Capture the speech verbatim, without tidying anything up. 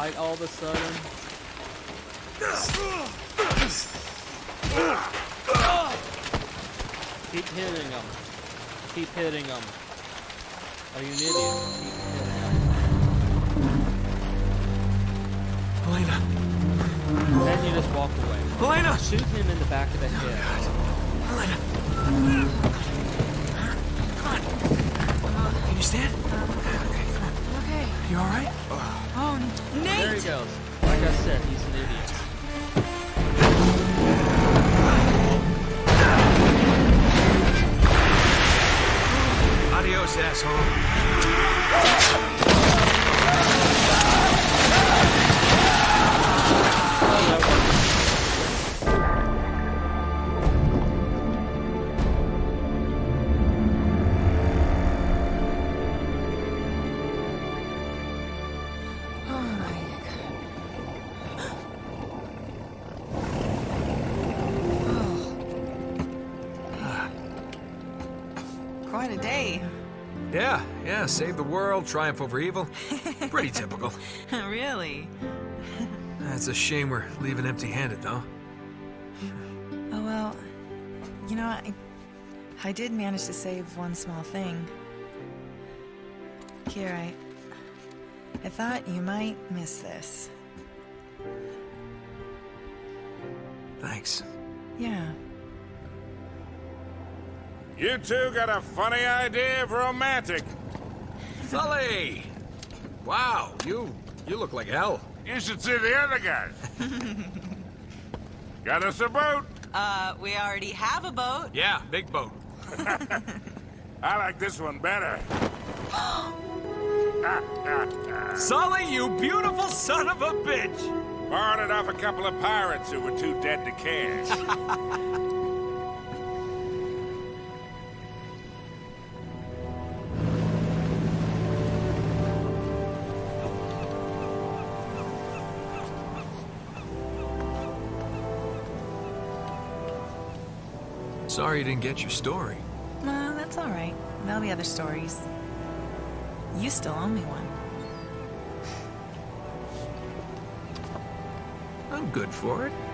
fight all of a sudden? Keep hitting him. Keep hitting him. Are you an idiot? Keep hitting him. Elena. Then you just walk away. Elena! Shoot him in the back of the head. Oh, Elena. Come on. Can you stand? Okay, come on. Okay. You all right? Oh, Nate! There he goes. Like I said, he's an idiot. Adios, asshole. Quite a day. Yeah, yeah, save the world, triumph over evil. Pretty typical. Really? It's a shame we're leaving empty-handed, though. Oh, well, you know, I, I did manage to save one small thing. Here, I... I thought you might miss this. Thanks. Yeah. You two got a funny idea of romantic. Sully! Wow, you you look like hell. You should see the other guys. Got us a boat. Uh, we already have a boat. Yeah, big boat. I like this one better. Sully, you beautiful son of a bitch! Borrowed it off a couple of pirates who were too dead to cash. Sorry you didn't get your story. Well, that's all right. There'll be other stories. You still owe me one. I'm good for it.